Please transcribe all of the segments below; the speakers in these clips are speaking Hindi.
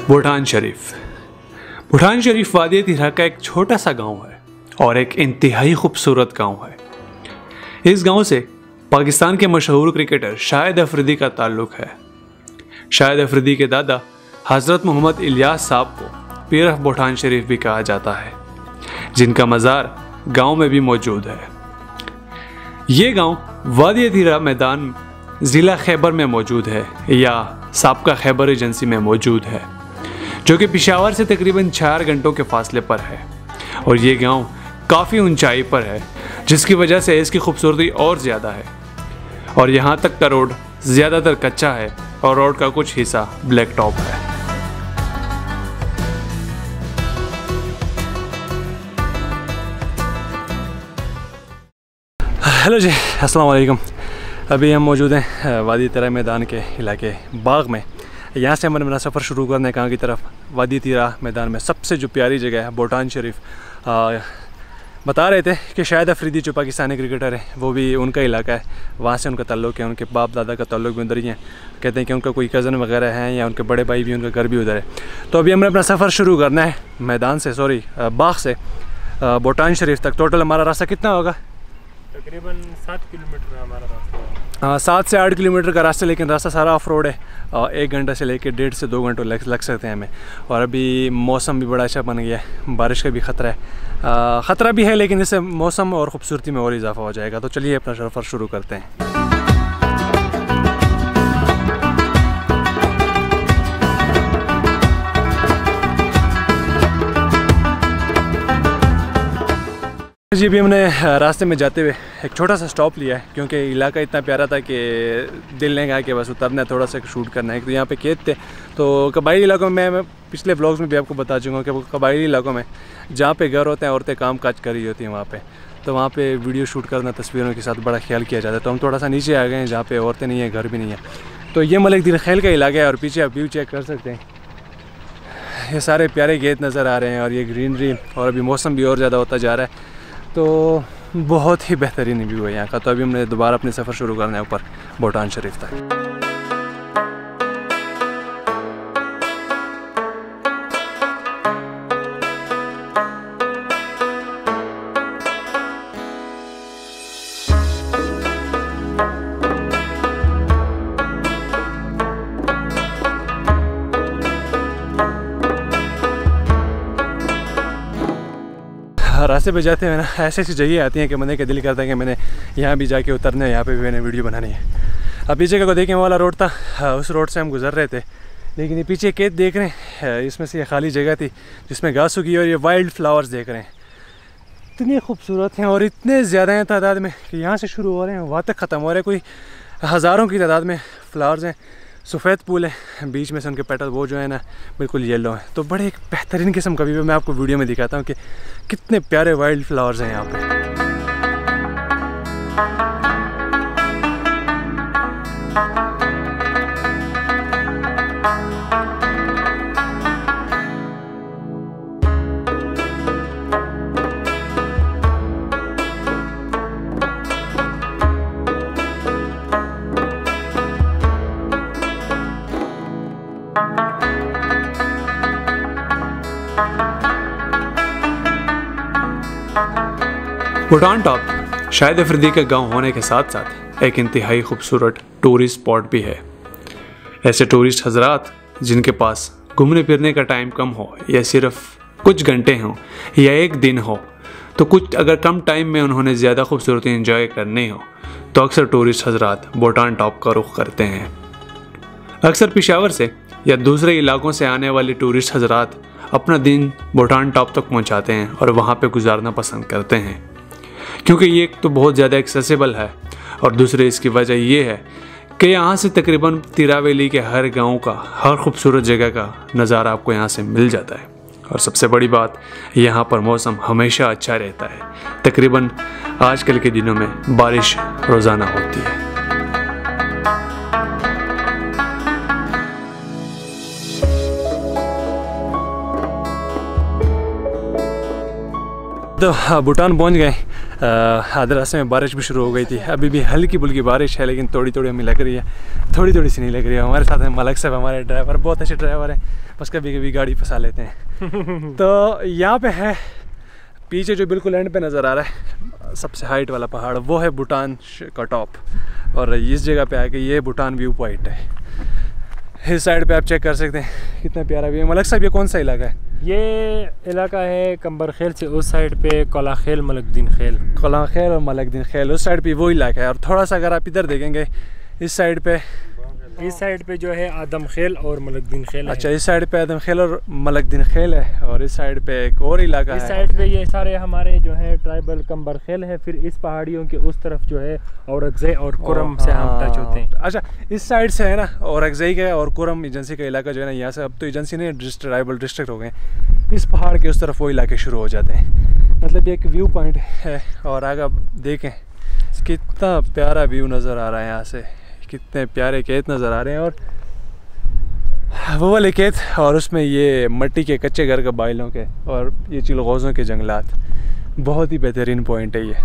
भूटान शरीफ। भूटान शरीफ वादी तिरहा का एक छोटा सा गांव है और एक इंतहाई खूबसूरत गांव है। इस गांव से पाकिस्तान के मशहूर क्रिकेटर शाहिद अफरीदी का ताल्लुक है। शाहिद अफरीदी के दादा हज़रत मोहम्मद इलियास साहब को पीर ऑफ भूटान शरीफ भी कहा जाता है, जिनका मज़ार गांव में भी मौजूद है। ये गांव वादी तिरहा मैदान ज़िला खैबर में मौजूद है या साबका खैबर एजेंसी में मौजूद है, जो कि पेशावर से तकरीबन 4 घंटों के फासले पर है। और ये गांव काफ़ी ऊंचाई पर है, जिसकी वजह से इसकी खूबसूरती और ज़्यादा है। और यहाँ तक का रोड ज़्यादातर कच्चा है और रोड का कुछ हिस्सा ब्लैक टॉप है। हेलो जी, अस्सलाम वालेकुम। अभी हम मौजूद हैं वादी तिरहा मैदान के इलाके बाग में। यहाँ से हमने मेरा सफ़र शुरू करने कहाँ की तरफ वादी तिरहा मैदान में सबसे जो प्यारी जगह है भूटान शरीफ। बता रहे थे कि शाहिद अफरीदी जो पाकिस्तानी क्रिकेटर है वो भी उनका इलाका है, वहाँ से उनका ताल्लुक़ है, उनके बाप दादा का ताल्लुक़ भी उधर ही है। कहते हैं कि उनका कोई कज़न वगैरह है या उनके बड़े भाई भी, उनका घर भी उधर है। तो अभी हमने अपना सफ़र शुरू करना है मैदान से, बाग से भूटान शरीफ तक। टोटल हमारा रास्ता कितना होगा? तकरीबन 7 किलोमीटर हमारा रास्ता है। 7 से 8 किलोमीटर का रास्ता, लेकिन रास्ता सारा ऑफ रोड है। 1 घंटे से लेकर 1.5 से 2 घंटे लग सकते हैं हमें। और अभी मौसम भी बड़ा अच्छा बन गया है, बारिश का भी ख़तरा है। ख़तरा भी है, लेकिन इससे मौसम और ख़ूबसूरती में और इजाफा हो जाएगा। तो चलिए अपना सफ़र शुरू करते हैं। जी, भी हमने रास्ते में जाते हुए एक छोटा सा स्टॉप लिया है, क्योंकि इलाका इतना प्यारा था कि दिल ने कहा कि बस उतरना है, थोड़ा सा शूट करना है। तो यहाँ पे खेत थे, तो कबायली इलाकों में मैं पिछले व्लॉग्स में भी आपको बता चुका हूँ कि वो कबायली इलाकों में जहाँ पे घर होते हैं, औरतें काम काज कर रही होती हैं वहाँ पे, तो वहाँ पे वीडियो शूट करना, तस्वीरों के साथ बड़ा ख्याल किया जाता है। तो हम थोड़ा सा नीचे आ गए हैं जहाँ पे औरतें नहीं हैं, घर भी नहीं है। तो ये मलिक दिल खैल का इलाका है और पीछे आप व्यू चेक कर सकते हैं। ये सारे प्यारे खेत नज़र आ रहे हैं और ये ग्रीनरी, और अभी मौसम भी और ज़्यादा होता जा रहा है, तो बहुत ही बेहतरीन व्यू है यहाँ का। तो अभी हमने दोबारा अपने सफ़र शुरू करना है ऊपर भूटान शरीफ तक। रास्ते पे जाते हैं ना, ऐसी जगह आती हैं कि बंदे का दिल करता है कि मैंने यहाँ भी जाके उतरना है, यहाँ पे भी मैंने वीडियो बनानी है। अब पीछे का को देखें, वाला रोड था, उस रोड से हम गुजर रहे थे, लेकिन ये पीछे खेत देख रहे हैं, इसमें से ये खाली जगह थी जिसमें घास उगी, और ये वाइल्ड फ्लावर्स देख रहे हैं। इतने खूबसूरत हैं और इतने ज़्यादा हैं तादाद में कि यहाँ से शुरू हो रहे हैं वहाँ तक ख़त्म हो रहे हैं। कोई हज़ारों की तादाद में फ्लावर्स हैं। सफ़ेद फूल है, बीच में से उनके पेटल वो जो है ना बिल्कुल येलो है। तो बड़े एक बेहतरीन किस्म का भी मैं आपको वीडियो में दिखाता हूँ कि कितने प्यारे वाइल्ड फ्लावर्स हैं यहाँ पे। भूटान टॉप शाहिद अफरीदी का गांव होने के साथ साथ एक इंतहाई खूबसूरत टूरिस्ट स्पॉट भी है। ऐसे टूरिस्ट हजरात जिनके पास घूमने फिरने का टाइम कम हो, या सिर्फ कुछ घंटे हों या एक दिन हो, तो कुछ अगर कम टाइम में उन्होंने ज़्यादा खूबसूरती एंजॉय करनी हो, तो अक्सर टूरिस्ट हजरात भूटान टॉप का रुख करते हैं। अक्सर पेशावर से या दूसरे इलाकों से आने वाले टूरिस्ट हजरात अपना दिन भूटान टॉप तक पहुँचाते हैं और वहाँ पर गुजारना पसंद करते हैं, क्योंकि ये एक तो बहुत ज़्यादा एक्सेसिबल है, और दूसरे इसकी वजह ये है कि यहाँ से तकरीबन तिरहा वैली के हर गांव का, हर खूबसूरत जगह का नज़ारा आपको यहाँ से मिल जाता है। और सबसे बड़ी बात, यहाँ पर मौसम हमेशा अच्छा रहता है। तकरीबन आजकल के दिनों में बारिश रोज़ाना होती है। तो भूटान पहुँच गए। आधे रास्ते में बारिश भी शुरू हो गई थी। अभी भी हल्की फुल्की बारिश है, लेकिन थोड़ी थोड़ी हमें लग रही है, थोड़ी थोड़ी सी नहीं लग रही है। हमारे साथ हैं मलक साहब, हमारे ड्राइवर, बहुत अच्छे ड्राइवर हैं, बस कभी कभी गाड़ी फंसा लेते हैं। तो यहाँ पे है पीछे जो बिल्कुल एंड पे नज़र आ रहा है सबसे हाइट वाला पहाड़, वो है भूटान का टॉप। और इस जगह पे आके ये भूटान व्यू पॉइंट है। इस साइड पे आप चेक कर सकते हैं कितना प्यारा व्यू है। मलक साहब, ये कौन सा इलाका है? ये इलाका है कंबर खेल से उस साइड पे कोला खेल, मलकदीन खेल। कोला खेल और मलकदीन खेल उस साइड पे वो इलाका है। और थोड़ा सा अगर आप इधर देखेंगे इस साइड पे जो है आदम खेल और मलकदीन खेल। अच्छा, इस साइड पे आदम खेल और मलकदीन खेल है, और इस साइड पे एक और इलाका है। इस साइड पे ये सारे हमारे जो है ट्राइबल कंबर खेल है। फिर इस पहाड़ियों के उस तरफ जो है औरकज़ई और कुरम से हम टच होते हैं। अच्छा, इस साइड से है ना औरकज़ई का और कुरम एजेंसी का इलाका जो है ना, यहाँ से अब तो एजेंसी नहीं ट्राइबल डिस्ट्रिक्ट हो गए। इस पहाड़ के उस तरफ वो इलाके शुरू हो जाते हैं। मतलब ये एक व्यू पॉइंट है। और आगे आप देखें कितना प्यारा व्यू नज़र आ रहा है यहाँ से, कितने प्यारे खेत नज़र आ रहे हैं। और वो वाले खेत और उसमें ये मट्टी के कच्चे घर कबाइलों के और ये चिलगोज़ों के जंगलात, बहुत ही बेहतरीन पॉइंट है ये।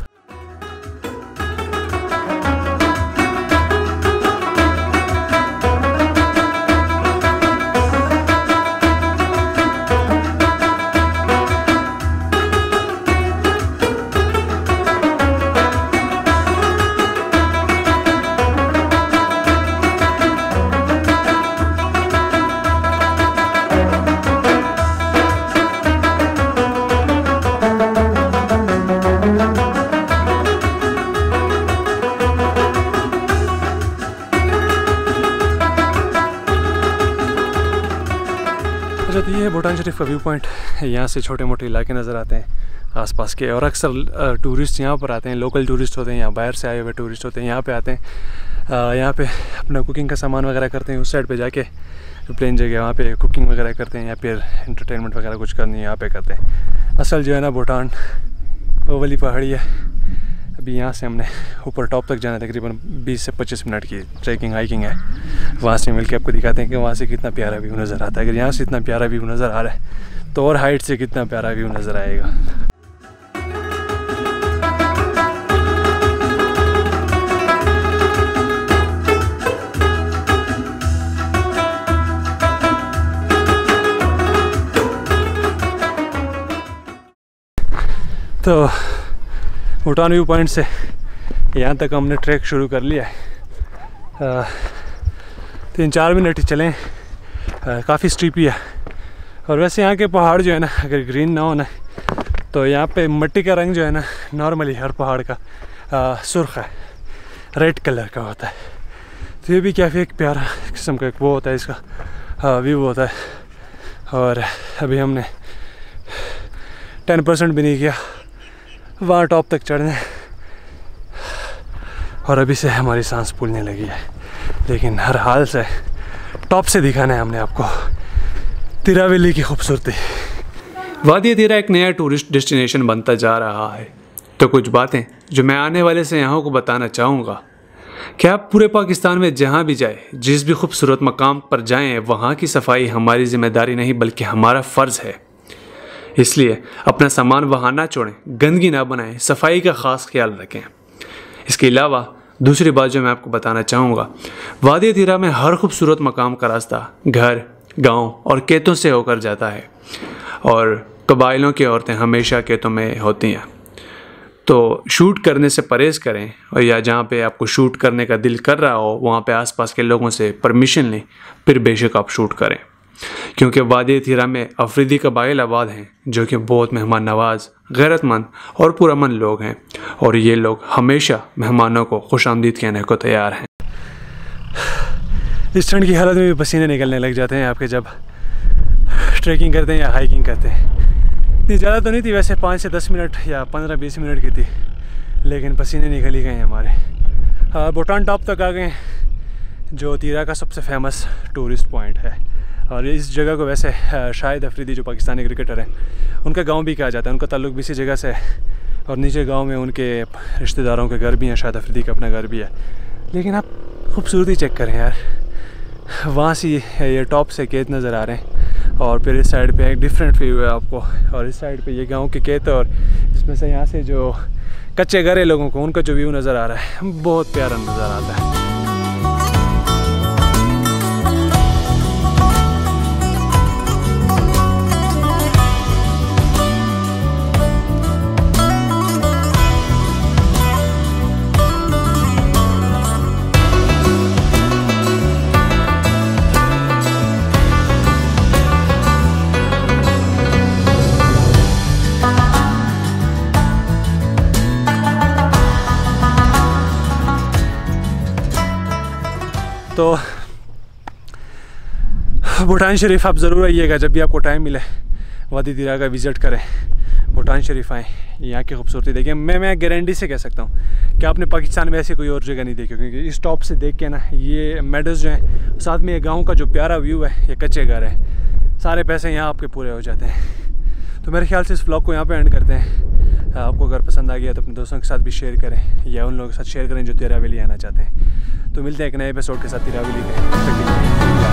तो ये है भूटान शरीफ का व्यू पॉइंट। यहाँ से छोटे मोटे इलाके नज़र आते हैं आसपास के, और अक्सर टूरिस्ट यहाँ पर आते हैं। लोकल टूरिस्ट होते हैं, यहाँ बाहर से आए हुए टूरिस्ट होते हैं, यहाँ पे आते हैं। यहाँ पे अपना कुकिंग का सामान वगैरह करते हैं। उस साइड पे जाके प्लेन जगह वहाँ पे कुकिंग वगैरह करते हैं, या फिर एंटरटेनमेंट वगैरह कुछ करनी है यहाँ पे करते हैं। असल जो है ना भूटान वो वाली पहाड़ी है। अभी यहाँ से हमने ऊपर टॉप तक जाना, तकरीबन 20 से 25 मिनट की ट्रैकिंग हाइकिंग है। वहाँ से मिलके आपको दिखाते हैं कि वहाँ से कितना प्यारा व्यू नज़र आता है। अगर यहाँ से इतना प्यारा व्यू नज़र आ रहा है तो और हाइट से कितना प्यारा व्यू नज़र आएगा। तो भूटान व्यू पॉइंट से यहाँ तक हमने ट्रैक शुरू कर लिया है। 3-4 मिनट ही चलें, काफ़ी स्टीपी है। और वैसे यहाँ के पहाड़ जो है ना, अगर ग्रीन ना हो ना, तो यहाँ पे मिट्टी का रंग जो है ना, नॉर्मली हर पहाड़ का सुर्ख है, रेड कलर का होता है। तो ये भी काफ़ी एक प्यारा किस्म का एक वो होता है, इसका व्यू होता है। और अभी हमने 10% भी नहीं किया वहाँ टॉप तक चढ़ने, और अभी से हमारी सांस फूलने लगी है। लेकिन हर हाल से टॉप से दिखाना है हमने आपको तिरा वैली की खूबसूरती। वादी तिरा एक नया टूरिस्ट डेस्टिनेशन बनता जा रहा है। तो कुछ बातें जो मैं आने वाले सयाहों को बताना चाहूँगा कि आप पूरे पाकिस्तान में जहाँ भी जाए, जिस भी खूबसूरत मकाम पर जाएं, वहाँ की सफाई हमारी जिम्मेदारी नहीं बल्कि हमारा फ़र्ज़ है। इसलिए अपना सामान वहाँ ना छोड़ें, गंदगी ना बनाएं, सफाई का ख़ास ख्याल रखें। इसके अलावा दूसरी बात जो मैं आपको बताना चाहूँगा, वादी तिरा में हर खूबसूरत मकाम का रास्ता घर, गांव और खेतों से होकर जाता है, और कबाइलों की औरतें हमेशा खेतों में होती हैं। तो शूट करने से परहेज़ करें, और या जहाँ पे आपको शूट करने का दिल कर रहा हो वहाँ पे आसपास के लोगों से परमिशन लें, फिर बेशक आप शूट करें। क्योंकि वादी तिरा में अफरीदी कबाइल आबाद हैं जो कि बहुत मेहमान नवाज, गैरतमंद और पुरअमन लोग हैं, और ये लोग हमेशा मेहमानों को खुशामदीद कहने को तैयार हैं। इस ठंड की हालत में भी पसीने निकलने लग जाते हैं आपके जब ट्रैकिंग करते हैं या हाइकिंग करते हैं। इतनी ज़्यादा तो नहीं थी वैसे, 5 से 10 मिनट या 15-20 मिनट की थी, लेकिन पसीने निकल ही गए हमारे। भूटान टॉप तक आ गए, जो तिरा का सबसे फेमस टूरिस्ट पॉइंट है। और इस जगह को वैसे शाहिद अफरीदी जो पाकिस्तानी क्रिकेटर हैं, उनका गांव भी कहा जाता है। उनका ताल्लुक भी इसी जगह से है, और नीचे गांव में उनके रिश्तेदारों के घर भी हैं, शाहिद अफरीदी का अपना घर भी है। लेकिन आप खूबसूरती चेक करें यार, वहाँ से ये टॉप से खेत नज़र आ रहे हैं, और फिर इस साइड पे एक डिफरेंट व्यू है आपको, और इस साइड पे ये गांव के खेत, और इसमें से यहाँ से जो कच्चे घर है लोगों को, उनका जो व्यू नज़र आ रहा है बहुत प्यारा नज़र आता है। तो भूटान शरीफ आप ज़रूर आइएगा, जब भी आपको टाइम मिले वादी दिरा का विज़िट करें, भूटान शरीफ आएँ, यहाँ की खूबसूरती देखिए। मैं गारंटी से कह सकता हूँ कि आपने पाकिस्तान में ऐसी कोई और जगह नहीं देखी, क्योंकि इस टॉप से देख के ना ये मेडल्स जो हैं, साथ में ये गाँव का जो प्यारा व्यू है, ये कच्चे घर है, सारे पैसे यहाँ आपके पूरे हो जाते हैं। तो मेरे ख्याल से इस व्लॉग को यहाँ पे एंड करते हैं। आपको अगर पसंद आ गया तो अपने दोस्तों के साथ भी शेयर करें, या उन लोगों के साथ शेयर करें जो तिरावली आना चाहते हैं। तो मिलते हैं एक नए एपिसोड के साथ तिरावली के।